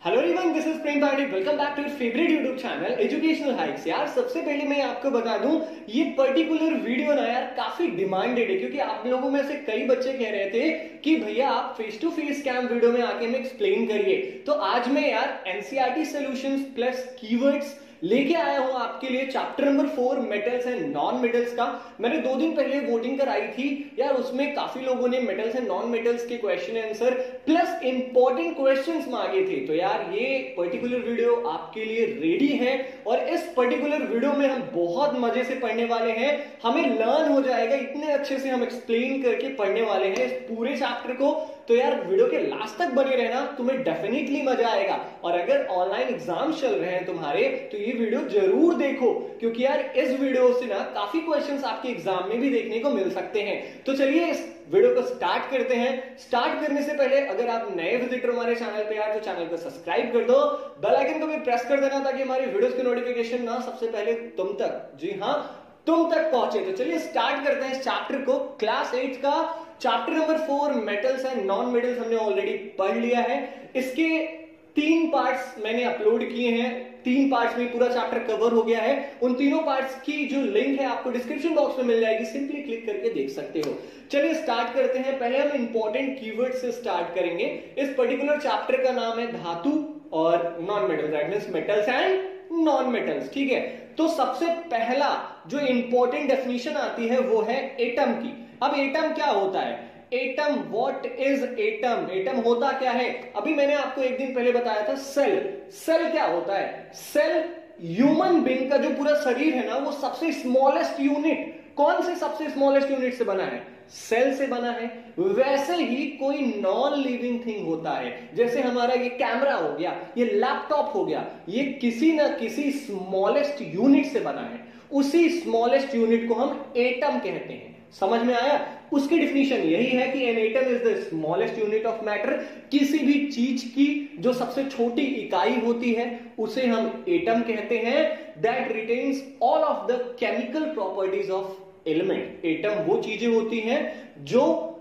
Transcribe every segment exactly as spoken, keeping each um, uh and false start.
Hello everyone, this is Prem Pandey. Welcome back to your favourite YouTube channel educational hikes. यार सबसे पहले मैं आपको बता दूं, ये पर्टिकुलर वीडियो ना यार काफी डिमांडेड है, क्योंकि आप लोगों में से कई बच्चे कह रहे थे कि भैया आप face to face cam video में आके हमें एक्सप्लेन करिए। तो आज मैं यार एनसीईआरटी सॉल्यूशंस प्लस कीवर्ड्स लेके आया हूं आपके लिए chapter number four metals and non metals का। मैंने दो दिन पहले वोटिंग कराई थी यार, उसमें काफी लोगों ने मेटल्स एंड नॉन मेटल्स के question answer plus important questions मांगे थे। तो यार ये पर्टिकुलर वीडियो आपके लिए रेडी है और इस पर्टिकुलर वीडियो में हम बहुत मजे से पढ़ने वाले हैं। हमें लर्न हो जाएगा, इतने अच्छे से हम एक्सप्लेन करके पढ़ने वाले हैं इस पूरे चैप्टर को। तो यार वीडियो के लास्ट तक बने रहना, तुम्हें डेफिनेटली मजा आएगा। और अगर ऑनलाइन एग्जाम चल रहे हैं तुम्हारे तो ये वीडियो जरूर देखो, क्योंकि यार इस वीडियो से ना काफी क्वेश्चंस आपके एग्जाम में भी देखने को मिल सकते हैं। तो चलिए इस वीडियो को स्टार्ट करते हैं। स्टार्ट करने से पहले अगर आप नए विजिटर हमारे चैनल पे यार तो चैनल को सब्सक्राइब कर दो, बेल आइकन को भी प्रेस कर देना ताकि हमारी वीडियोस की नोटिफिकेशन ना सबसे पहले तुम तक, जी हाँ तुम तक पहुंचे। तो चलिए स्टार्ट करते हैं इस चैप्टर को। क्लास एट का chapter number four metals and non metals हमने ऑलरेडी पढ़ लिया है। इसके तीन पार्ट्स मैंने अपलोड किए हैं, तीन पार्ट्स में पूरा चैप्टर कवर हो गया है। उन तीनों पार्ट्स की जो लिंक है आपको डिस्क्रिप्शन बॉक्स में मिल जाएगी, सिंपली क्लिक करके देख सकते हो। चलिए स्टार्ट करते हैं। पहले हम इंपॉर्टेंट कीवर्ड से स्टार्ट करेंगे। इस पर्टिकुलर चैप्टर का नाम है धातु और non metals, that means metals and non metals. ठीक है, तो सबसे पहला जो इंपॉर्टेंट डेफिनेशन आती है वो है एटम की। अब एटम क्या होता है? Atom, what is atom? Atom होता क्या है? अभी मैंने आपको एक दिन पहले बताया था सेल। सेल क्या होता है? सेल ह्यूमन बीइंग का जो पूरा शरीर है ना, वो सबसे स्मॉलेस्ट यूनिट, कौन से सबसे स्मॉलेस्ट यूनिट से बना है? सेल से बना है। वैसे ही कोई नॉन लिविंग थिंग होता है, जैसे हमारा ये कैमरा हो गया, ये लैपटॉप हो गया, ये किसी ना किसी स्मॉलेस्ट यूनिट से बना है। उसी स्मॉलेस्ट यूनिट को हम एटम कहते हैं। समझ में आया? उसकी डिफिनीशन यही है कि an atom is the smallest unit of matter. किसी भी चीज की जो सबसे छोटी इकाई होती है उसे हम एटम कहते हैं। That retains all of the chemical properties of element. Atom वो चीजें होती हैं जो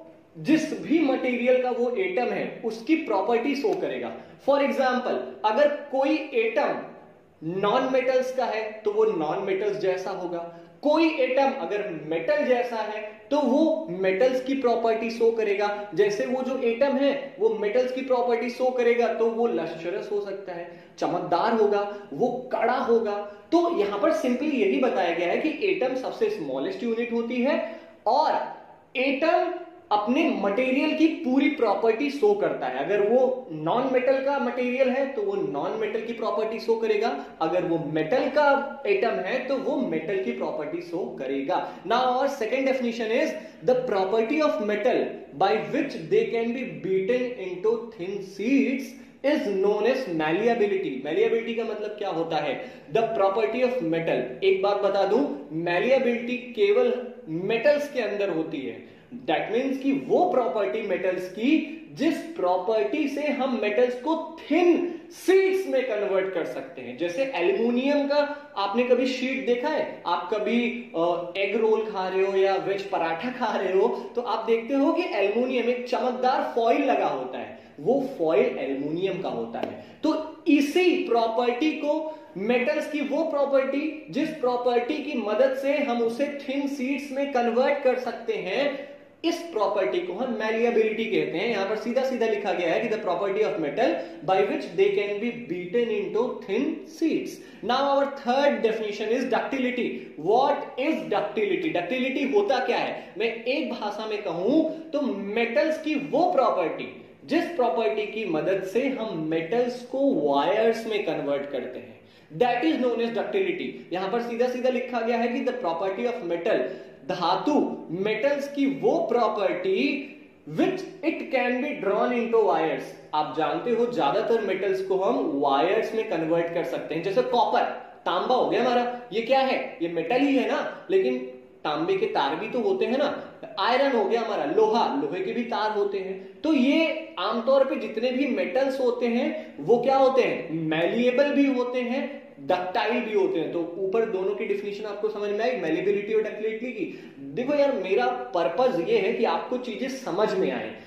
जिस भी मटेरियल का वो एटम है उसकी प्रॉपर्टी शो करेगा। फॉर एग्जाम्पल, अगर कोई एटम नॉन मेटल्स का है तो वो नॉन मेटल्स जैसा होगा। कोई एटम अगर मेटल जैसा है तो वो मेटल्स की प्रॉपर्टी शो करेगा। जैसे वो जो एटम है वो मेटल्स की प्रॉपर्टी शो करेगा तो वो लश्चरस हो सकता है, चमकदार होगा, वो कड़ा होगा। तो यहां पर सिंपली यही बताया गया है कि एटम सबसे स्मॉलेस्ट यूनिट होती है और एटम अपने मटेरियल की पूरी प्रॉपर्टी शो करता है। अगर वो नॉन मेटल का मटेरियल है तो वो नॉन मेटल की प्रॉपर्टी शो करेगा, अगर वो मेटल का एटम है तो वो मेटल की प्रॉपर्टी शो करेगा। Now our second definition is the property of metal by which they can be beaten into thin sheets is known as malleability. Malleability का मतलब क्या होता है? The property of metal. एक बात बता दूं, मैलिएबिलिटी केवल मेटल्स के अंदर होती है। दैट मीन्स कि वो प्रॉपर्टी मेटल्स की जिस प्रॉपर्टी से हम मेटल्स को थिन शीट्स में कन्वर्ट कर सकते हैं। जैसे एल्युमिनियम का आपने कभी शीट देखा है? आप कभी एग रोल खा रहे हो या वेज पराठा खा रहे हो तो आप देखते हो कि एल्युमिनियम एक चमकदार फॉइल लगा होता है, वो फॉइल एल्युमिनियम का होता है। तो इसी प्रॉपर्टी को मेटल्स की वो प्रॉपर्टी जिस प्रॉपर्टी की मदद से हम उसे थिन शीट्स में कन्वर्ट कर सकते हैं, इस प्रॉपर्टी को हम मैलिएबिलिटी कहते हैं। यहां पर सीधा सीधा लिखा गया है कि the property of metal by which they can be beaten into thin sheets. Now our third definition is ductility. What is ductility? Ductility होता क्या है? मैं एक भाषा में कहूं तो मेटल्स की वो प्रॉपर्टी जिस प्रॉपर्टी की मदद से हम मेटल्स को वायर्स में कन्वर्ट करते हैं, that is known as ductility. यहां पर सीधा सीधा लिखा गया है कि द प्रॉपर्टी ऑफ मेटल, धातु मेटल्स की वो property which it can be drawn into wires. आप जानते हो ज्यादातर मेटल्स को हम वायर्स में कन्वर्ट कर सकते हैं। जैसे कॉपर, तांबा हो गया हमारा, ये क्या है? ये मेटल ही है ना, लेकिन तांबे के तार भी तो होते हैं ना। आयरन हो गया हमारा, लोहा, लोहे के भी तार होते हैं। तो ये आमतौर पे जितने भी मेटल्स होते हैं वो क्या होते हैं? मैलिएबल भी होते हैं, डक्टाइल भी होते हैं। तो ऊपर दोनों की डिफिनेशन आपको समझ में आई, मैलिएबिलिटी और डक्टिलिटी की। देखो यार, मेरा पर्पस ये है कि आपको चीजें समझ में आए।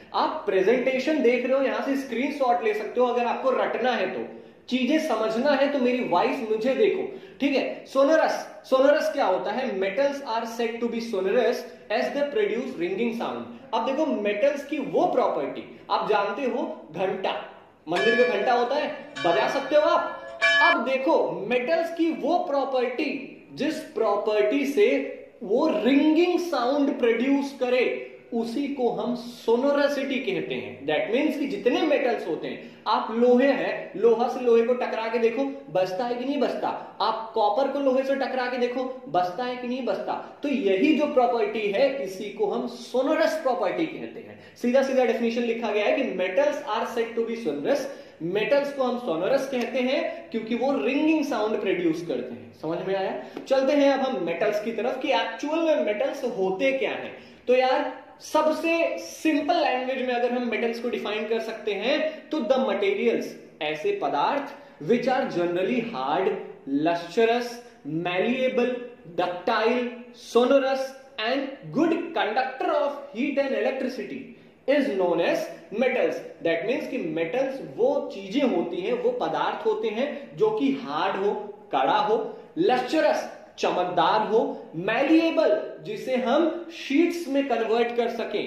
आप प्रेजेंटेशन देख रहे हो, यहां से स्क्रीनशॉट ले सकते हो अगर आपको रटना है तो, चीजें समझना है तो मेरी वॉइस मुझे देखो, ठीक है। सोनोरस, सोनोरस क्या होता है? Metals are said to be sonorous as they produce ringing sound. अब देखो मेटल्स की वो प्रॉपर्टी, आप जानते हो घंटा, मंदिर का घंटा होता है, बजा सकते हो आप। अब देखो मेटल्स की वो प्रॉपर्टी जिस प्रॉपर्टी से वो रिंगिंग साउंड प्रोड्यूस करे, उसी को हम सोनोरसिटी कहते हैं। दैट मीन्स कि जितने मेटल्स होते हैं, आप लोहे है, लोहा से लोहे को टकरा के देखो बजता है कि नहीं बजता, आप कॉपर को लोहे से टकरा के देखो बजता है कि नहीं बजता। तो यही जो प्रॉपर्टी है इसी को हम सोनोरस प्रॉपर्टी कहते हैं। सीधा सीधा डेफिनेशन लिखा गया है कि metals are said to be sonorous, metals को हम सोनोरस कहते हैं क्योंकि वो रिंगिंग साउंड प्रोड्यूस करते हैं। समझ में आया? चलते हैं अब हम मेटल्स की तरफ कि एक्चुअल में मेटल्स होते क्या हैं। तो यार सबसे सिंपल लैंग्वेज में अगर हम मेटल्स को डिफाइन कर सकते हैं तो द मटेरियल्स, ऐसे पदार्थ which are generally hard, lustrous, malleable, ductile, sonorous and good conductor of heat and electricity is known as metals. That means कि मेटल्स वो चीजें होती हैं, वो पदार्थ होते हैं जो कि हार्ड हो, कड़ा हो, लस्चरस चमकदार हो, मैलिएबल जिसे हम शीट्स में कन्वर्ट कर सकें,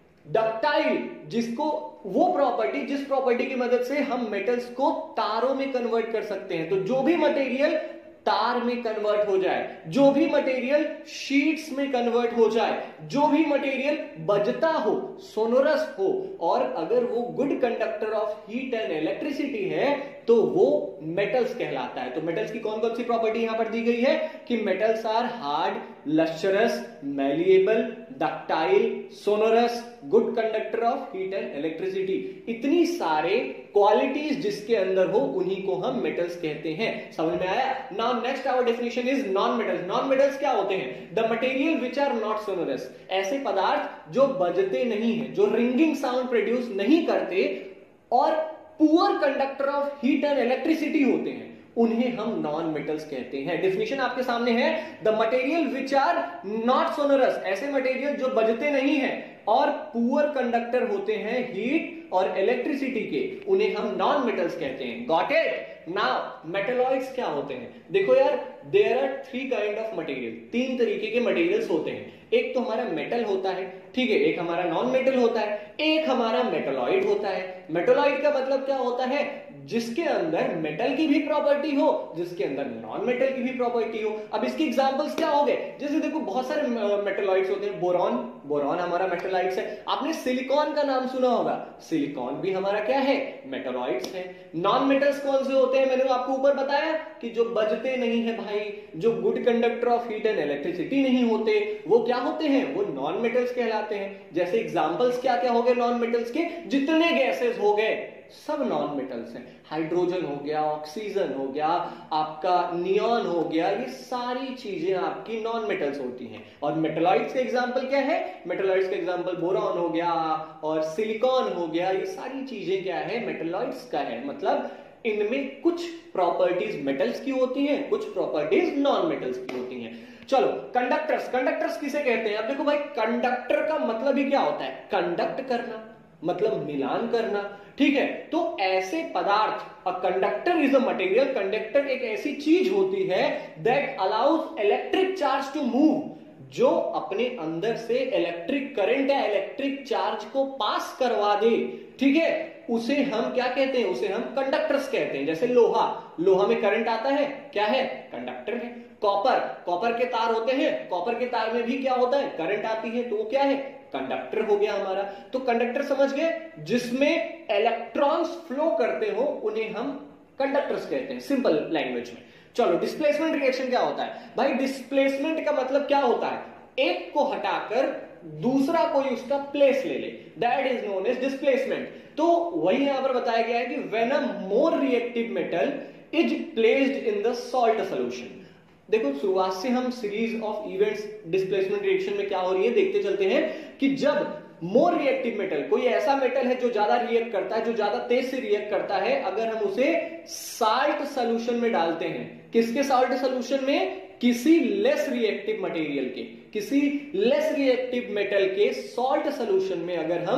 डक्टाइल जिसको वो प्रॉपर्टी जिस प्रॉपर्टी की मदद से हम मेटल्स को तारों में कन्वर्ट कर सकते हैं। तो जो भी मटेरियल तार में कन्वर्ट हो जाए, जो भी मटेरियल शीट्स में कन्वर्ट हो जाए, जो भी मटेरियल बजता हो, सोनोरस हो, और अगर वो good conductor of heat and electricity है तो वो मेटल्स कहलाता है। तो मेटल्स की कौन कौन सी प्रॉपर्टी यहां पर दी गई है कि metals are hard, lustrous, malleable, ductile, sonorous, good conductor of heat and electricity. इतनी सारे क्वालिटीज जिसके अंदर हो उन्हीं को हम मेटल्स कहते हैं। समझ में आया? Now next our definition is non metals. Non metals क्या होते हैं? The material which are not sonorous, ऐसे पदार्थ जो बजते नहीं है, जो रिंगिंग साउंड प्रोड्यूस नहीं करते और poor conductor of heat and electricity होते हैं, उन्हें हम नॉन मेटल्स कहते हैं। डेफिनेशन आपके सामने है, the material which are not sonorous, ऐसे मटेरियल जो बजते नहीं है और पुअर कंडक्टर होते हैं हीट और इलेक्ट्रिसिटी के, उन्हें हम नॉन मेटल्स कहते हैं। Got it? नाउ मेटलॉइड्स क्या होते हैं? देखो यार, there are three kind of material, तीन तरीके के मटेरियल्स होते हैं। एक तो हमारा मेटल होता है, ठीक है, एक हमारा नॉन मेटल होता है, एक हमारा मेटलॉइड होता है। मेटलॉइड का मतलब क्या होता है? जिसके अंदर मेटल की भी प्रॉपर्टी हो, जिसके अंदर नॉन मेटल की भी प्रॉपर्टी हो। अब इसके एग्जांपल्स क्या हो गए? जैसे देखो बहुत सारे मेटलॉइड्स होते हैं, बोरॉन, बोरॉन हमारा मेटलॉइड्स है। आपने सिलिकॉन का नाम सुना होगा, सिलिकॉन भी हमारा क्या है? मेटलॉइड्स है। नॉन मेटल्स कौन से होते हैं? मैंने आपको ऊपर बताया कि जो बजते नहीं है भाई, जो good conductor of heat and electricity नहीं होते, वो क्या होते हैं? वो नॉन मेटल्स कहलाते हैं। जैसे एग्जांपल्स क्या क्या हो गए नॉन मेटल्स के? जितने गैसेस हो गए सब नॉन मेटल्स हैं। हाइड्रोजन हो गया, ऑक्सीजन हो गया, आपका नियॉन हो गया, ये सारी चीजें आपकी नॉन मेटल्स होती हैं। और मेटलॉइड्स का एग्जांपल क्या है? मेटलॉइड्स का एग्जांपल बोरॉन हो गया और सिलिकॉन हो गया, ये सारी चीजें क्या है? मेटलॉइड्स का है। मतलब इनमें कुछ प्रॉपर्टीज मेटल्स की होती हैं, कुछ प्रॉपर्टीज नॉन मेटल्स की होती हैं। चलो कंडक्टर्स, कंडक्टर्स किसे कहते हैं? अब देखो भाई, कंडक्टर का मतलब ही क्या होता है? कंडक्ट करना, मतलब मिलान करना, ठीक है। तो ऐसे पदार्थ, a conductor is a material, conductor एक ऐसी चीज होती है that allows electric charge to move, जो अपने अंदर से इलेक्ट्रिक करंट या इलेक्ट्रिक चार्ज को पास करवा दे, ठीक है, उसे हम क्या कहते हैं? उसे हम कंडक्टर्स कहते हैं। जैसे लोहा, लोहा में करंट आता है, क्या है? कंडक्टर है। कॉपर, कॉपर के तार होते हैं, कॉपर के तार में भी क्या होता है? करंट आती है, तो वो क्या है? कंडक्टर हो गया हमारा। तो कंडक्टर समझ गए, जिसमें इलेक्ट्रॉन्स फ्लो करते हो उन्हें हम कंडक्टर्स कहते हैं, सिंपल लैंग्वेज में। चलो डिस्प्लेसमेंट रिएक्शन क्या होता है? भाई डिस्प्लेसमेंट का मतलब क्या होता है? एक को हटाकर दूसरा कोई उसका प्लेस ले ले, that is known as displacement. तो वही यहां पर बताया गया है कि when a more reactive metal is placed in the salt solution. देखो शुरुआत से हम series of events displacement reaction में क्या हो रही है देखते चलते हैं कि जब मोर रिएक्टिव मेटल, कोई ऐसा मेटल है जो ज्यादा रिएक्ट करता है, जो ज्यादा तेज से रिएक्ट करता है, अगर हम उसे साल्ट सॉल्यूशन में डालते हैं, किसके साल्ट सॉल्यूशन में? किसी लेस रिएक्टिव मटेरियल के, किसी लेस रिएक्टिव मेटल के सॉल्ट सॉल्यूशन में अगर हम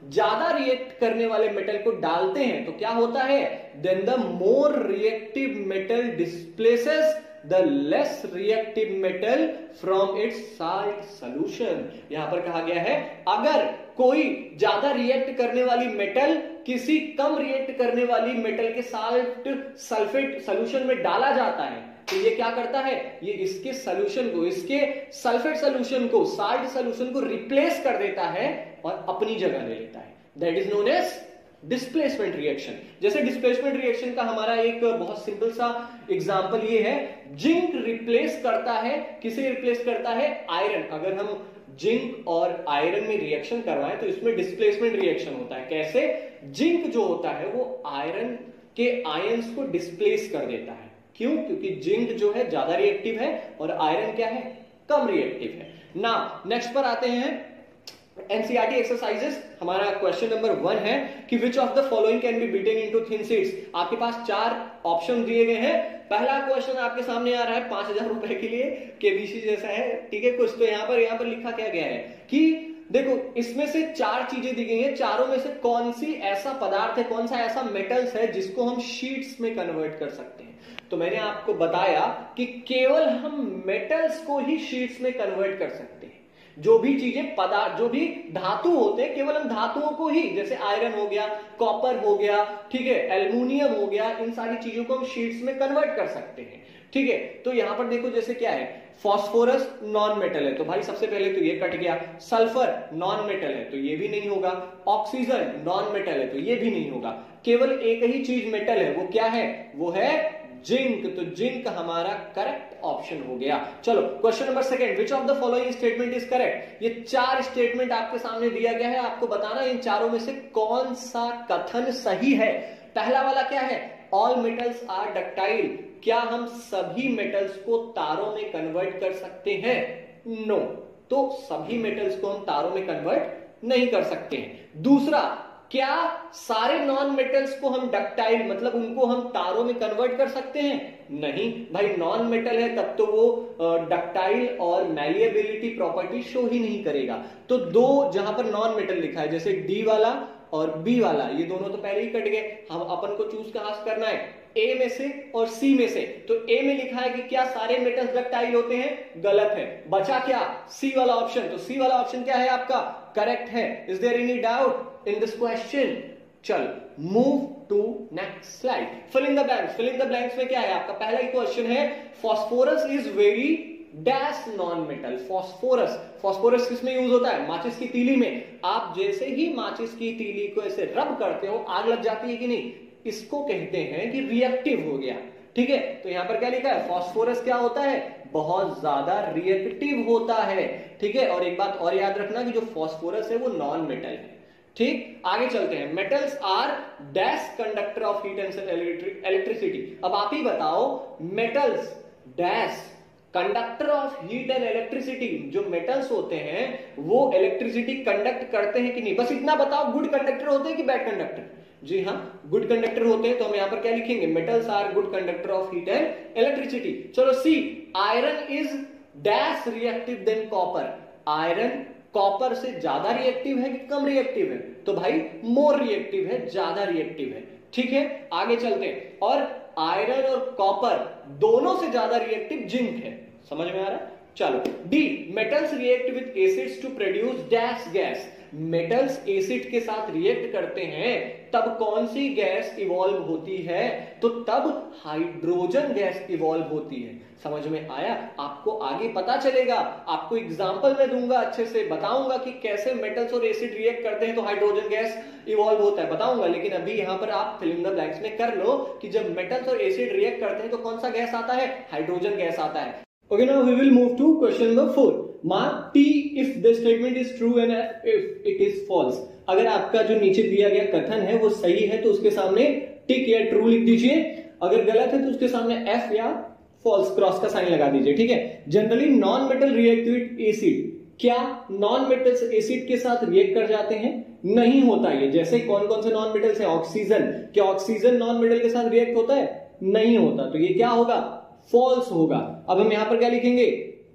ज्यादा रिएक्ट करने वाले मेटल को डालते हैं तो क्या होता है, then the more reactive metal displaces the less reactive metal from its salt solution. यहां पर कहा गया है अगर कोई ज्यादा रिएक्ट करने वाली मेटल किसी कम रिएक्ट करने वाली मेटल के साल्ट सल्फेट सोल्यूशन में डाला जाता है तो ये क्या करता है, ये इसके सोल्यूशन को, इसके सल्फेट सोल्यूशन को, साल्ट सोल्यूशन को रिप्लेस कर देता है और अपनी जगह ले लेता है। That is known as displacement reaction. जैसे डिस्प्लेसमेंट रिएक्शन का हमारा एक बहुत सिंपल सा एग्जांपल ये है, जिंक रिप्लेस करता है, किसे रिप्लेस करता है, आयरन। अगर हम जिंक और आयरन में रिएक्शन करवाएं तो इसमें डिस्प्लेसमेंट रिएक्शन होता है। कैसे, जिंक जो होता है वो आयरन के आयंस को डिस्प्लेस कर देता है। क्यों, क्योंकि जिंक जो है ज्यादा रिएक्टिव है और आयरन क्या है, कम रिएक्टिव है ना। नेक्स्ट पर आते हैं एनसीईआरटी एक्सरसाइजेस। हमारा क्वेश्चन नंबर वन है कि which of the following can be beaten into thin sheets. आपके पास चार ऑप्शन दिए गए हैं। पहला क्वेश्चन आपके सामने आ रहा है पांच हजार रुपए के लिए, केबीसी जैसा है, ठीक है कुछ। तो यहां पर यहां पर लिखा क्या गया है कि देखो इसमें से चार चीजें दी गई हैं, चारों में से कौन सी ऐसा पदार्थ है, कौन सा ऐसा मेटल्स है जिसको हम शीट्स में कन्वर्ट कर सकते हैं। तो मैंने आपको बताया कि केवल हम मेटल्स को ही शीट्स में कन्वर्ट कर सकते हैं। जो भी चीजें पदार्थ, जो भी धातु होते हैं, केवल हम धातुओं को ही, जैसे आयरन हो गया, कॉपर हो गया, ठीक है, एल्युमिनियम हो गया, इन सारी चीजों को हम शीट्स में कन्वर्ट कर सकते हैं। ठीक है, तो यहां पर देखो जैसे क्या है, फास्फोरस नॉन मेटल है तो भाई सबसे पहले तो ये कट गया। सल्फर नॉन मेटल है तो ये भी नहीं होगा। ऑक्सीजन नॉन मेटल है तो ये भी नहीं होगा। केवल एक ही चीज मेटल है, वो क्या है, वो है जिंक। तो जिंक हमारा करेक्ट ऑप्शन हो गया। चलो question number second, which of the following statement is correct. ये चार स्टेटमेंट आपके सामने दिया गया है, आपको बताना इन चारों में से कौन सा कथन सही है। पहला वाला क्या है, ऑल मेटल्स आर डक्टाइल। क्या हम सभी मेटल्स को तारों में कन्वर्ट कर सकते हैं? No no. तो सभी मेटल्स को हम तारों में कन्वर्ट नहीं कर सकते हैं। दूसरा, क्या सारे नॉन मेटल्स को हम डक्टाइल, मतलब उनको हम तारों में कन्वर्ट कर सकते हैं? नहीं भाई, नॉन मेटल है तब तो वो डक्टाइल और मैलिएबिलिटी प्रॉपर्टी शो ही नहीं करेगा। तो दो जहां पर नॉन मेटल लिखा है, जैसे डी वाला और बी वाला, ये दोनों तो पहले ही कट गए। हम अपन को चूज कहां से करना है, ए में से और सी में से। तो ए में लिखा है कि क्या सारे मेटल्स डक्टाइल होते हैं, गलत है। बचा क्या, सी वाला ऑप्शन। तो सी वाला ऑप्शन क्या है आपका, करेक्ट है। Is there any doubt in this question? चल move to next slide. Fill in the blanks. Fill in the blanks में क्या है आपका पहला ही क्वेश्चन है, phosphorus is very dash non metal. Phosphorus, phosphorus किसमें यूज होता है, माचिस की तीली में। आप जैसे ही माचिस की तीली को ऐसे रब करते हो, आग लग जाती है कि नहीं, इसको कहते हैं कि रिएक्टिव हो गया। ठीक है, तो यहां पर क्या लिखा है, फॉस्फोरस क्या होता है, बहुत ज्यादा रिएक्टिव होता है। ठीक है, और एक बात और याद रखना कि जो फॉस्फोरस है वो नॉन मेटल है। ठीक, आगे चलते हैं। Metals are dash conductor of heat and electricity. अब आप ही बताओ, metals dash conductor of heat and electricity. जो मेटल्स होते हैं वो इलेक्ट्रिसिटी कंडक्ट करते हैं कि नहीं, बस इतना बताओ। गुड कंडक्टर होते हैं कि बैड कंडक्टर? जी हाँ, गुड कंडक्टर होते हैं। तो हम यहां पर क्या लिखेंगे, metals are good conductor of heat and electricity. चलो C, iron is dash reactive than copper. Iron copper से ज्यादा रिएक्टिव है कि कम रिएक्टिव है? तो भाई मोर रिएक्टिव है, ज्यादा रिएक्टिव है। ठीक है, आगे चलते हैं। और आयरन और कॉपर दोनों से ज्यादा रिएक्टिव जिंक है। समझ में आ रहा है? चलो D, metals react with acids to produce dash gas. Metals acid के साथ रिएक्ट करते हैं तब कौन सी गैस इवॉल्व होती है? तो तब हाइड्रोजन गैस इवॉल्व होती है। समझ में आया? आपको आगे पता चलेगा, आपको एग्जांपल में दूंगा, अच्छे से बताऊंगा कि कैसे मेटल्स और एसिड रिएक्ट करते हैं तो हाइड्रोजन गैस इवॉल्व होता है, बताऊंगा। लेकिन अभी यहां पर आप फिल इन द ब्लैंक्स में कर लो कि जब मेटल्स और एसिड रिएक्ट करते हैं तो कौन सा गैस आता है, हाइड्रोजन गैस आता है। Okay, now we will move to question number four. Mark T if the statement is true and if it is false. अगर आपका जो नीचे दिया गया कथन है वो सही है तो उसके सामने टिक या ट्रू लिख दीजिए। अगर गलत है तो उसके सामने एफ या फॉल्स क्रॉस का साइन लगा दीजिए। ठीक है, generally non metal react with acid. क्या नॉन मेटल्स एसिड के साथ रिएक्ट कर जाते हैं? नहीं होता ये। जैसे कौन कौन से नॉन मेटल्स है, ऑक्सीजन। क्या ऑक्सीजन नॉन मेटल के साथ रिएक्ट होता है? नहीं होता। तो ये क्या होगा, फॉल्स होगा। अब हम यहां पर क्या लिखेंगे,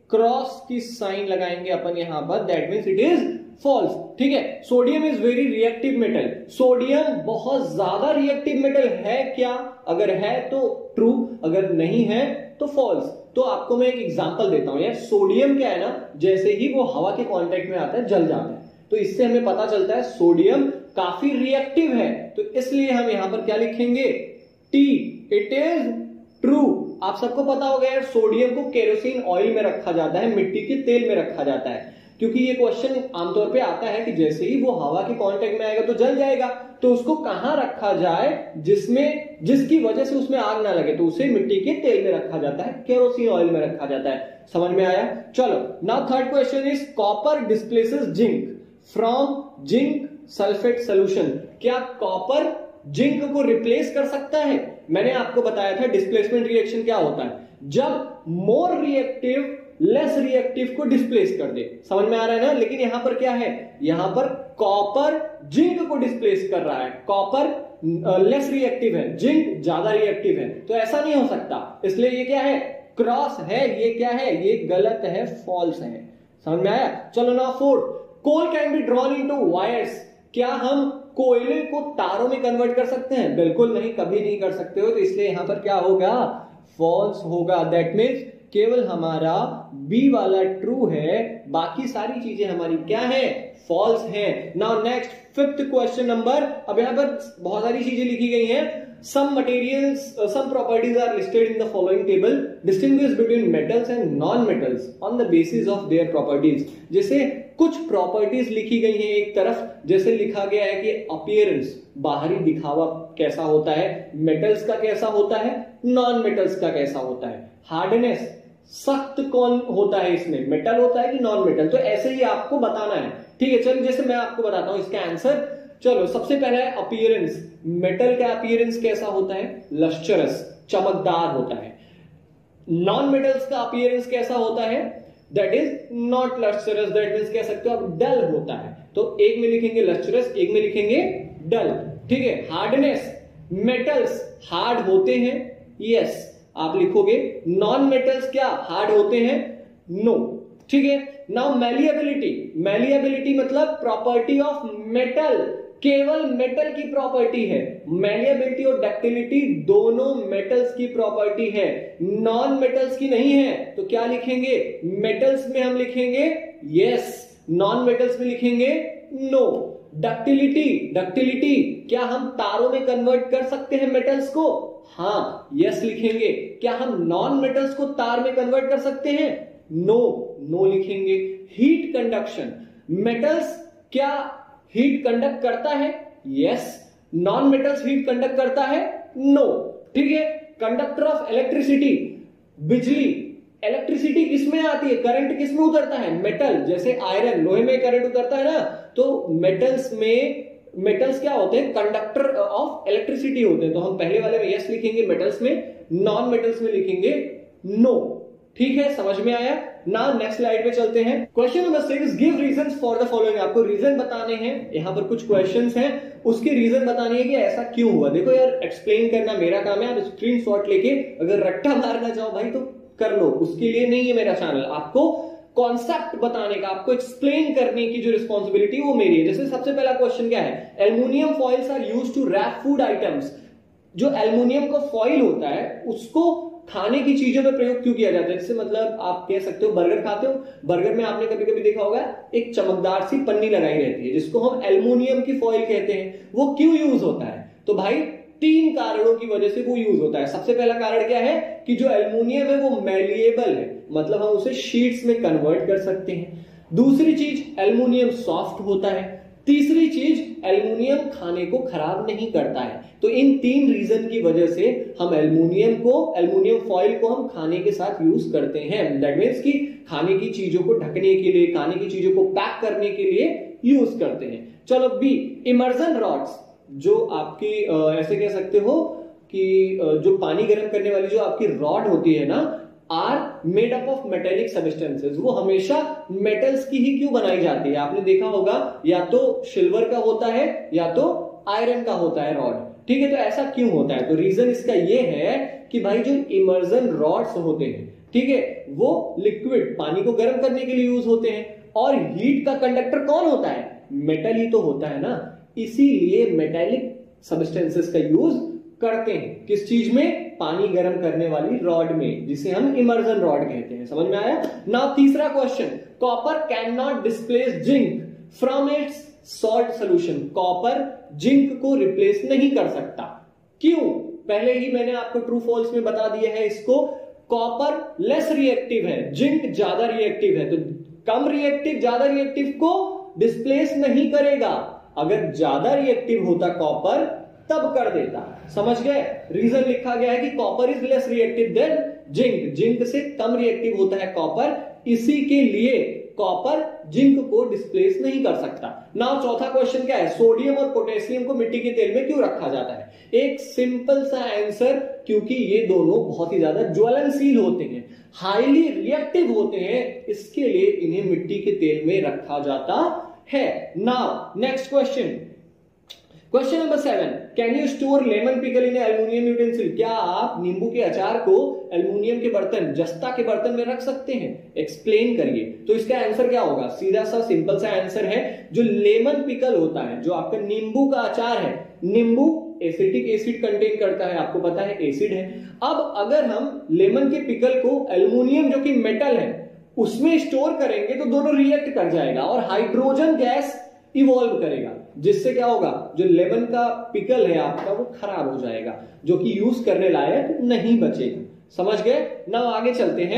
क्रॉस की साइन लगाएंगे अपन यहां पर, that means it is false. ठीक है, sodium is very reactive metal, sodium बहुत ज्यादा रिएक्टिव मेटल है क्या? अगर है तो ट्रू, अगर नहीं है तो फॉल्स। तो आपको मैं एक एग्जांपल देता हूं यार, सोडियम क्या है ना, जैसे ही वो हवा के कांटेक्ट में आता है जल जाता है, तो इससे हमें पता चलता है सोडियम काफी रिएक्टिव है, तो इसलिए हम यहां पर क्या लिखेंगे? T, it is true. आप सबको पता होगा यार, सोडियम को केरोसिन ऑयल में रखा जाता है, मिट्टी के तेल में रखा जाता है, क्योंकि ये क्वेश्चन आमतौर पे आता है कि जैसे ही वो हवा के कांटेक्ट में आएगा तो जल जाएगा, तो उसको कहां रखा जाए जिसमें जिसकी वजह से उसमें आग ना लगे, तो उसे मिट्टी के तेल में रखा जाता है, केरोसिन ऑयल में रखा जाता है। समझ में आया? चलो, now third question is copper displaces zinc from zinc sulphate solution. क्या कॉपर जिंक को रिप्लेस कर सकता है? मैंने आपको बताया था डिस्प्लेसमेंट रिएक्शन क्या होता है, जब मोर रिएक्टिव लेस रिएक्टिव को डिस्प्लेस कर दे। समझ में आ रहा है ना? लेकिन यहां पर क्या है, यहां पर कॉपर जिंक को डिस्प्लेस कर रहा है, कॉपर लेस रिएक्टिव है, जिंक ज्यादा रिएक्टिव है, तो ऐसा नहीं हो सकता। इसलिए ये क्या है? क्रॉस है। ये क्या है? ये गलत है, फॉल्स है। समझ में आया? चलो ना fourth, coal can be drawn into wires. क्या हम कोयले को तारों में कन्वर्ट कर सकते हैं? बिल्कुल नहीं, कभी नहीं कर सकते हो, तो इसलिए यहां पर क्या होगा? फॉल्स होगा। दैट मीन्स केवल हमारा बी वाला ट्रू है, बाकी सारी चीजें हमारी क्या है? फॉल्स है। Now next fifth question number, अब यहां पर बहुत सारी चीजें लिखी गई हैं। Some materials, uh, some properties are listed in the following table. Distinguish between metals and non-metals on the basis of their properties. जैसे कुछ प्रॉपर्टीज लिखी गई हैं एक तरफ, जैसे लिखा गया है कि अपीयरेंस, बाहरी दिखावा कैसा होता है, मेटल्स का कैसा होता है, नॉन मेटल्स का कैसा होता है, हार्डनेस, सख्त कौन होता है इसमें, मेटल होता है कि नॉन मेटल, तो ऐसे ही आपको बताना है। ठीक है, चलो जैसे मैं आपको बताता हूं इसका आंसर। चलो, सबसे पहला है अपीयरेंस। मेटल का अपीयरेंस कैसा होता है? लस्ट्रस, चमकदार होता है। नॉन मेटल्स का अपीयरेंस कैसा होता है? That is not lustrous, that means कह सकते हो आप डल होता है। तो एक में लिखेंगे लस्ट्रस, एक में लिखेंगे डल। ठीक है, हार्डनेस, मेटल्स हार्ड होते हैं, यस आप लिखोगे। नॉन मेटल्स क्या हार्ड होते हैं? नो। ठीक है, नाउ मैलिएबिलिटी, मैलिएबिलिटी मतलब प्रॉपर्टी ऑफ मेटल, केवल मेटल की प्रॉपर्टी है। मैलिएबिलिटी और डक्टिलिटी दोनों मेटल्स की प्रॉपर्टी है, नॉन मेटल्स की नहीं है। तो क्या लिखेंगे? मेटल्स में हम लिखेंगे यस, नॉन मेटल्स में लिखेंगे नो। डक्टिलिटी, डक्टिलिटी क्या हम तारों में कन्वर्ट कर सकते हैं मेटल्स को? हाँ, यस लिखेंगे। क्या हम नॉन मेटल्स को तार में कन्वर्ट कर सकते हैं? नो, नो लिखेंगे। हीट कंडक्शन, मेटल्स क्या हीट कंडक्ट करता है? Yes. Non metals heat conduct करता है? नो। ठीक है, कंडक्टर ऑफ इलेक्ट्रिसिटी, बिजली, इलेक्ट्रिसिटी किसमें आती है, करंट किसमें उतरता है? मेटल, जैसे आयरन, लोहे में करंट उतरता है ना, तो मेटल्स में, मेटल्स क्या होते हैं? कंडक्टर ऑफ इलेक्ट्रिसिटी होते हैं। तो हम पहले वाले में यस लिखेंगे मेटल्स में, नॉन मेटल्स में लिखेंगे नो। ठीक है, समझ में आया ना? नेक्स्ट स्लाइड पे चलते हैं। Question number six, give reasons for the following. आपको रीजन बताने हैं, यहां पर कुछ क्वेश्चंस हैं, उसके रीजन बतानी है कि ऐसा क्यों हुआ। देखो यार, एक्सप्लेन करना मेरा काम है, आप स्क्रीनशॉट लेके अगर रट्टा मारना चाहो भाई तो कर लो, उसके लिए नहीं है मेरा चैनल। आपको कॉन्सेप्ट बताने का, आपको एक्सप्लेन करने की जो रिस्पॉन्सिबिलिटी वो मेरी है। जैसे सबसे पहला क्वेश्चन क्या है? Aluminium foils are used to wrap food items. जो एल्युमिनियम का फॉइल होता है उसको खाने की चीजों में प्रयोग क्यों किया जाता है? जैसे मतलब आप कह सकते हो बर्गर खाते हो, बर्गर में आपने कभी कभी देखा होगा एक चमकदार सी पन्नी लगाई रहती है जिसको हम एल्युमिनियम की फॉइल कहते हैं। वो क्यों यूज होता है? तो भाई तीन कारणों की वजह से वो यूज होता है। सबसे पहला कारण क्या है कि जो एल्युमिनियम है वो मैलिएबल है, मतलब हम उसे शीट्स में कन्वर्ट कर सकते हैं। दूसरी चीज, एल्युमिनियम सॉफ्ट होता है। तीसरी चीज, एल्युमिनियम खाने को खराब नहीं करता है। तो इन तीन रीजन की वजह से हम एल्युमिनियम को, एल्युमिनियम फॉइल को हम खाने के साथ यूज करते हैं। दैट मीन्स कि खाने की चीजों को ढकने के लिए, खाने की चीजों को पैक करने के लिए यूज करते हैं। चलो बी, इमर्जन रॉड्स, जो आपकी ऐसे कह सकते हो कि जो पानी गर्म करने वाली जो आपकी रॉड होती है ना, are made up of metallic substances. वो हमेशा मेटल्स की ही क्यों बनाई जाती है? आपने देखा होगा या तो सिल्वर का होता है या तो आयरन का होता है रॉड। ठीक है, तो ऐसा क्यों होता है? तो रीजन इसका ये है कि भाई जो इमर्जन रॉड्स होते हैं, ठीक है, वो लिक्विड पानी को गर्म करने के लिए यूज होते हैं। और हीट का कंडक्टर कौन होता है? मेटल ही तो होता है ना, इसीलिए मेटेलिक सब्सटेंसेस का यूज करते हैं। किस चीज में? पानी गर्म करने वाली रॉड में, जिसे हम इमर्जन रॉड कहते हैं। समझ में आया? नाउ तीसरा question, copper can not displace zinc from its salt solution. Copper zinc को रिप्लेस नहीं कर सकता। क्यों? पहले ही मैंने आपको ट्रू फॉल्स में बता दिया है इसको। कॉपर लेस रिएक्टिव है, जिंक ज्यादा रिएक्टिव है, तो कम रिएक्टिव ज्यादा रिएक्टिव को डिस्प्लेस नहीं करेगा। अगर ज्यादा रिएक्टिव होता कॉपर तब कर देता। समझ गए? रीजन लिखा गया है कि copper is less reactive than zinc, zinc से कम रिएक्टिव होता है कॉपर, इसी के लिए कॉपर जिंक को डिस्प्लेस नहीं कर सकता। नाउ चौथा क्वेश्चन क्या है? सोडियम और पोटेशियम को मिट्टी के तेल में क्यों रखा जाता है? एक सिंपल सा आंसर, क्योंकि ये दोनों बहुत ही ज्यादा ज्वलनशील होते हैं, हाईली रिएक्टिव होते हैं, इसके लिए इन्हें मिट्टी के तेल में रखा जाता है। Now next question, question number seven, can you store lemon pickle in aluminium utensil? क्या आप नींबू के अचार को एल्यूमिनियम के बर्तन, जस्ता के बर्तन में रख सकते हैं? एक्सप्लेन करिए। तो इसका आंसर क्या होगा? सीधा सा सिंपल सा आंसर है, जो लेमन पिकल होता है, जो आपका नींबू का अचार है, नींबू एसिटिक एसिड कंटेन करता है, आपको पता है एसिड है। अब अगर हम लेमन के पिकल को एल्यूमिनियम जो कि मेटल है उसमें स्टोर करेंगे तो दोनों रिएक्ट कर जाएगा और हाइड्रोजन गैस इवॉल्व करेगा, जिससे क्या होगा? जो लेमन का पिकल है आपका वो खराब हो जाएगा, जो कि यूज करने लायक नहीं बचेगा। समझ गए? नाउ आगे चलते हैं।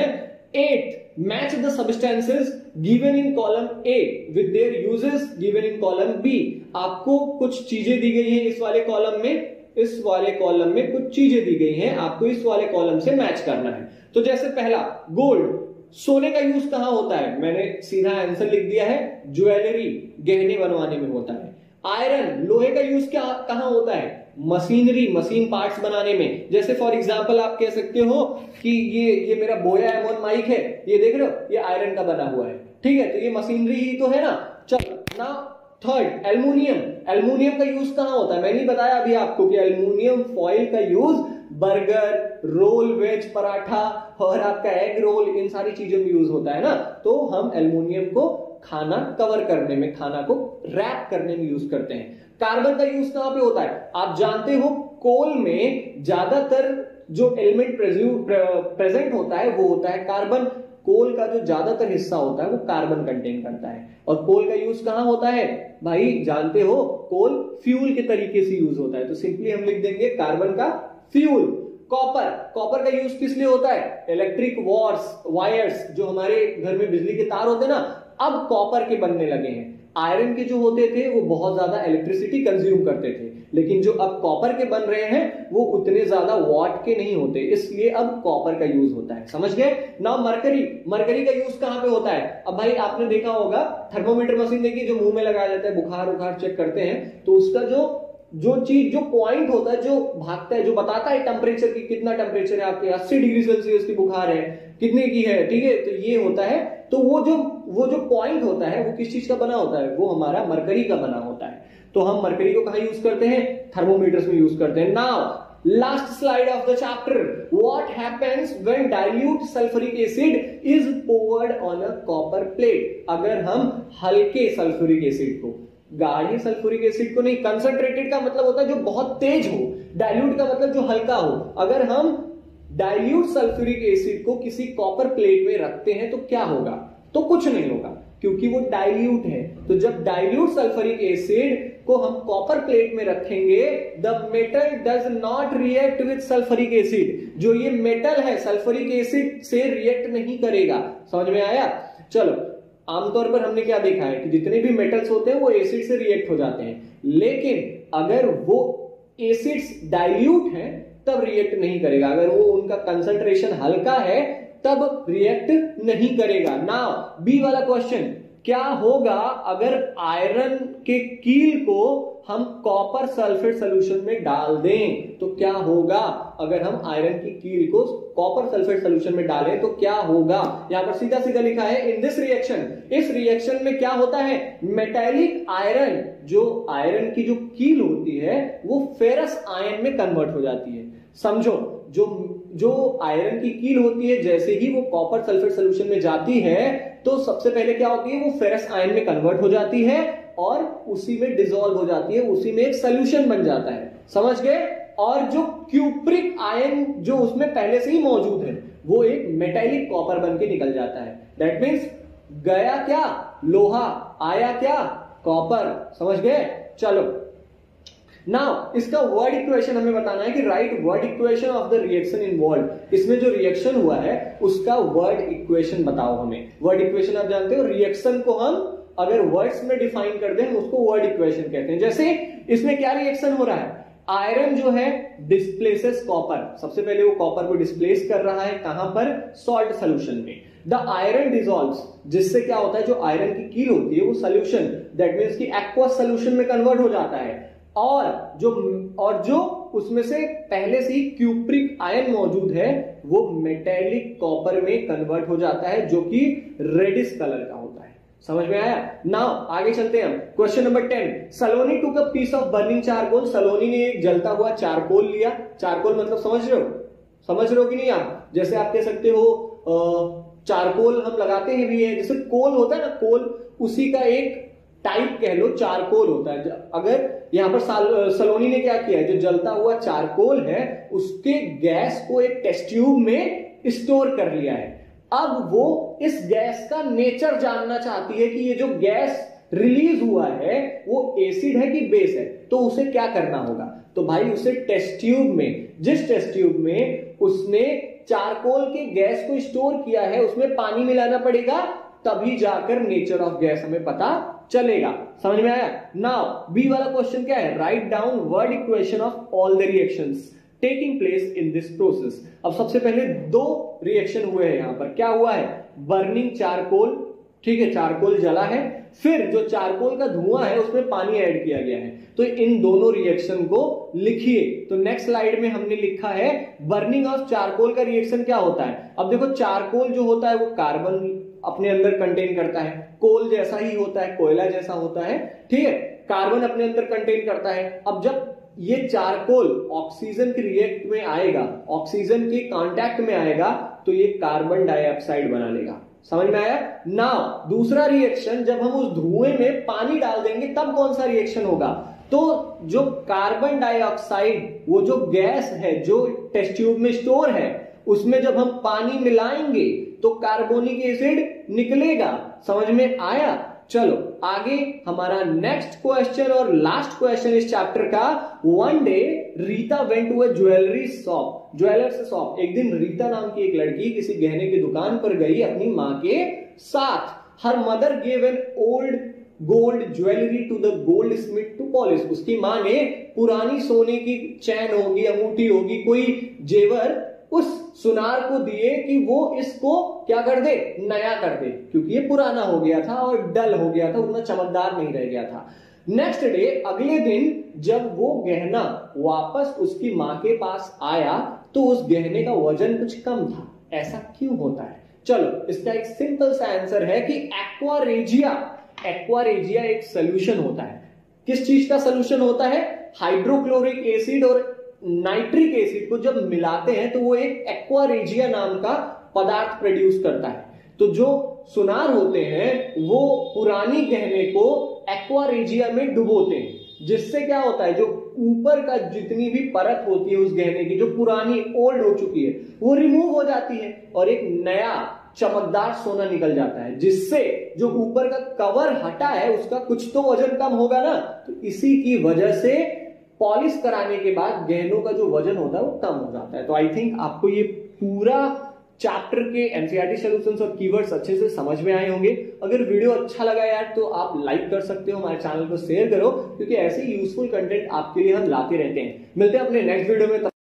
Eight, match the substances given in column A with their uses given in column B. आपको कुछ चीजें दी गई हैं इस वाले कॉलम में, इस वाले कॉलम में कुछ चीजें दी गई हैं, आपको इस वाले कॉलम से मैच करना है। तो जैसे पहला, गोल्ड, सोने का यूज कहां होता है? मैंने सीधा आंसर लिख दिया है, ज्वेलरी, गहने बनवाने में होता है। आयरन, लोहे का यूज क्या कहां होता है? मशीनरी, मशीन पार्ट्स बनाने में। जैसे फॉर एग्जांपल आप कह सकते हो कि ये ये मेरा बोया एमोन माइक है, ये देख रहे हो, ये आयरन का बना हुआ है, ठीक है, तो ये मशीनरी ही तो है ना। चलो ना, थर्ड, एल्यूमिनियम। एल्यूमिनियम का यूज कहां होता है? मैंने बताया अभी आपको कि एल्यूमिनियम फॉइल का use burger, roll, veg paratha और आपका एग रोल, इन सारी चीजों में यूज होता है ना। तो हम एल्यूमिनियम को खाना कवर करने में, खाना को रैप करने में यूज करते हैं। कार्बन का यूज कहां पे होता है? आप जानते हो कोल में ज्यादातर जो एलिमेंट प्रेजेंट होता है वो होता है कार्बन। कोल का जो ज्यादातर हिस्सा होता है वो कार्बन कंटेन करता है। और कोल का यूज कहां होता है? भाई जानते हो, कोल फ्यूल के तरीके से यूज होता है, तो सिंपली हम लिख देंगे कार्बन का फ्यूल। कॉपर, कॉपर का यूज किस लिए होता है? इलेक्ट्रिक वायर्स, वायर्स जो हमारे घर में बिजली के तार होते हैं ना, अब कॉपर के बनने लगे हैं। आयरन के जो होते थे वो बहुत ज्यादा इलेक्ट्रिसिटी कंज्यूम करते थे, लेकिन जो अब कॉपर के बन रहे हैं वो उतने ज्यादा वॉट के नहीं होते, इसलिए अब कॉपर का यूज होता है। समझ गए? नाउ मरकरी, मरकरी का यूज कहां पे होता है? अब भाई आपने देखा होगा, थर्मोमीटर मशीन देखी, जो मुंह में लगाया जाता है, बुखार उखार चेक करते हैं, तो उसका जो जो चीज, जो पॉइंट होता है, जो भागता है, जो बताता है टेम्परेचर की, कितना टेम्परेचर है आपके, अस्सी डिग्री सेल्सियस की बुखार है, कितने की है, ठीक है, तो ये होता है। तो वो जो वो जो पॉइंट होता है वो किस चीज का बना होता है? वो हमारा मरकरी का बना होता है। तो हम मरकरी को कहां यूज करते हैं? थर्मोमीटर्स में यूज करते हैं। Now last slide of the chapter, what happens when dilute sulphuric acid is poured on a copper plate? अगर हम हल्के सल्फ्यूरिक एसिड को, गाढ़े सल्फ्यूरिक एसिड को नहीं, कंसंट्रेटेड का मतलब होता है जो बहुत तेज हो, डाइल्यूट का मतलब जो हल्का हो, अगर हम डाइल्यूट सल्फ्यूरिक एसिड को किसी कॉपर प्लेट में रखते हैं तो क्या होगा? तो कुछ नहीं होगा, क्योंकि वो डाइल्यूट है। तो जब डाइल्यूट सल्फ्यूरिक एसिड को हम कॉपर प्लेट में रखेंगे, the metal does not react with sulphuric acid. जो ये मेटल है सल्फ्यूरिक एसिड से रिएक्ट नहीं करेगा। समझ में आया? चलो, आमतौर पर हमने क्या देखा है कि जितने भी मेटल्स होते हैं वो एसिड से रिएक्ट हो जाते हैं, लेकिन अगर वो एसिड्स डाइल्यूट हैं तब रिएक्ट नहीं करेगा। अगर वो उनका कंसंट्रेशन हल्का है तब रिएक्ट नहीं करेगा। नाउ बी वाला क्वेश्चन, क्या होगा अगर आयरन के कील को हम कॉपर सल्फेट सॉल्यूशन में डाल दें? तो क्या होगा अगर हम आयरन की कील को कॉपर सल्फेट सॉल्यूशन में डालें तो क्या होगा? यहां पर सीधा सीधा लिखा है, इन दिस रिएक्शन, इस रिएक्शन में क्या होता है? मेटालिक आयरन, जो आयरन की जो कील होती है वो फेरस आयन में कन्वर्ट हो जाती है। समझो, जो जो आयरन की कील होती है, जैसे ही वो कॉपर सल्फेट सोल्यूशन में जाती है तो सबसे पहले क्या होती है, वो फेरस आयन में कन्वर्ट हो जाती है और उसी में डिसॉल्व हो जाती है, उसी में एक सोल्यूशन बन जाता है। समझ गए? और जो क्यूप्रिक आयन जो उसमें पहले से ही मौजूद है वो एक मेटालिक कॉपर बन के निकल जाता है। दैट मीन्स गया क्या, लोहा, आया क्या, कॉपर। समझ गए? चलो नाउ इसका वर्ड इक्वेशन हमें बताना है कि write word equation of the reaction involve. इसमें जो रिएक्शन हुआ है उसका वर्ड इक्वेशन बताओ हमें। वर्ड इक्वेशन आप जानते हो, रिएक्शन को हम अगर वर्ड्स में डिफाइन कर दें हम उसको वर्ड इक्वेशन कहते हैं। जैसे इसमें क्या रिएक्शन हो रहा है, आयरन जो है डिस्प्लेसेस कॉपर। सबसे पहले वो कॉपर को डिस्प्लेस कर रहा है, कहां पर, सॉल्ट सोल्यूशन में। द आयरन डिसॉल्व्स, जिससे क्या होता है, जो आयरन की कील होती है वो सोल्यूशन, दैट मींस कि एक्वस सोल्यूशन में कन्वर्ट हो जाता है। और जो और जो उसमें से पहले से ही क्यूप्रिक आयन मौजूद है वो मेटेलिक कॉपर में कन्वर्ट हो जाता है, जो कि रेडिश कलर का होता है। समझ में आया? नाउ आगे चलते हैं हम। Question number ten, Saloni took a piece of burning charcoal. Saloni ने एक जलता हुआ चारकोल लिया। चारकोल मतलब समझ रहे हो, समझ रहे हो कि नहीं आप? जैसे आप कह सकते हो चारकोल हम लगाते हैं भी है, जैसे कोल होता है ना, कोल, उसी का एक टाइप कह लो चारकोल होता है। अगर यहां पर सलोनी ने क्या किया है, जो जलता हुआ चारकोल है उसके गैस को एक टेस्ट ट्यूब में स्टोर कर लिया है। अब वो इस गैस का नेचर जानना चाहती है कि ये जो गैस रिलीज हुआ है वो एसिड है कि बेस है। तो उसे क्या करना होगा, तो भाई उसे टेस्ट ट्यूब में, जिस टेस्ट ट्यूब में उसने चारकोल के गैस को स्टोर किया है उसमें पानी मिलाना पड़ेगा, तभी जाकर नेचर ऑफ गैस हमें पता चलेगा। समझ में आया? नाउ बी वाला क्वेश्चन क्या है, write down word equation of all the reactions taking place in this process. अब सबसे पहले दो रिएक्शन हुए हैं यहां पर। क्या हुआ है, बर्निंग चारकोल, ठीक है, चारकोल जला है, फिर जो चारकोल का धुआं है उसमें पानी ऐड किया गया है। तो इन दोनों रिएक्शन को लिखिए। तो नेक्स्ट स्लाइड में हमने लिखा है बर्निंग ऑफ चारकोल का रिएक्शन क्या होता है। अब देखो चारकोल जो होता है वो कार्बन अपने अंदर कंटेन करता है, कोल जैसा ही होता है, कोयला जैसा होता है, ठीक है, कार्बन अपने अंदर कंटेन करता है। अब जब ये चारकोल ऑक्सीजन के रिएक्ट में आएगा, ऑक्सीजन के कांटेक्ट में आएगा, तो ये कार्बन डाइऑक्साइड बना लेगा। समझ में आया? नाउ दूसरा रिएक्शन, जब हम उस धुएं में पानी डाल देंगे तब कौन सा रिएक्शन होगा, तो जो कार्बन डाइऑक्साइड, वो जो गैस है जो टेस्ट ट्यूब में स्टोर है, उसमें जब हम पानी मिलाएंगे तो कार्बोनिक एसिड निकलेगा। समझ में आया? चलो आगे हमारा नेक्स्ट क्वेश्चन और लास्ट क्वेश्चन इस चैप्टर का। One day Rita went to a jewellery shop, jewellers shop. एक दिन रीता नाम की एक लड़की किसी गहने की दुकान पर गई अपनी मां के साथ। Her mother gave an old gold jewellery to the goldsmith to polish. उसकी मां ने पुरानी सोने की चैन होगी, अंगूठी होगी, कोई जेवर उस सुनार को दिए कि वो इसको क्या कर दे, नया कर दे, क्योंकि ये पुराना हो गया था और डल हो गया था, उतना चमकदार नहीं रह गया था। नेक्स्ट डे, अगले दिन, जब वो गहना वापस उसकी मां के पास आया तो उस गहने का वजन कुछ कम था। ऐसा क्यों होता है? चलो इसका एक सिंपल सा आंसर है कि एक्वारेजिया, एक्वारेजिया एक सोल्यूशन होता है। किस चीज का सोल्यूशन होता है? हाइड्रोक्लोरिक एसिड और नाइट्रिक एसिड को जब मिलाते हैं तो वो एक एक्वारेजिया नाम का पदार्थ प्रोड्यूस करता है। तो जो सुनार होते हैं वो पुरानी गहने को एक्वारेजिया में डुबोते हैं, जिससे क्या होता है, जो ऊपर का जितनी भी परत होती है उस गहने की, जो पुरानी ओल्ड हो चुकी है, वो रिमूव हो जाती है और एक नया चमकदार सोना निकल जाता है, जिससे जो ऊपर का कवर हटा है उसका कुछ तो वजन कम होगा ना। तो इसी की वजह से पॉलिश कराने के बाद गहनों का जो वजन होता है वो कम हो जाता है। तो आई थिंक आपको ये पूरा चैप्टर के एनसीईआरटी सॉल्यूशंस और कीवर्ड्स अच्छे से समझ में आए होंगे। अगर वीडियो अच्छा लगा यार तो आप लाइक कर सकते हो, हमारे चैनल को शेयर करो, क्योंकि ऐसे यूजफुल कंटेंट आपके लिए हम लाते रहते हैं। मिलते हैं अपने नेक्स्ट वीडियो में।